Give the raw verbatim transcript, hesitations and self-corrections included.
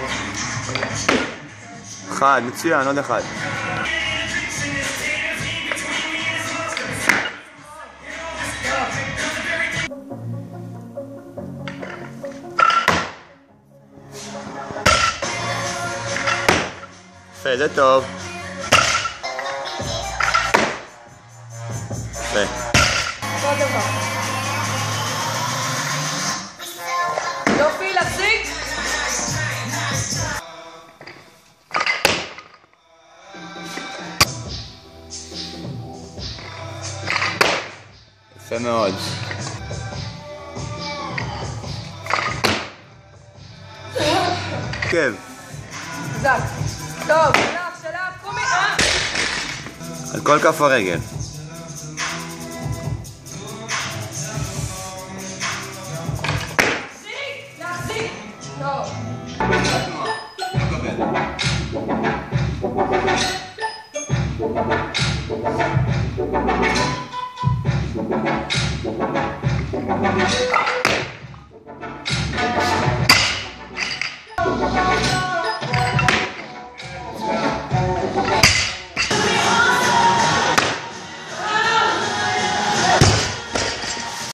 אחד, מצוין, עוד אחד. יפה, זה טוב. יפה. כל דבר. יופי, להחזיק. יפה מאוד. כן. חזק. טוב, שלח, שלח, קומי. על כל כף הרגל.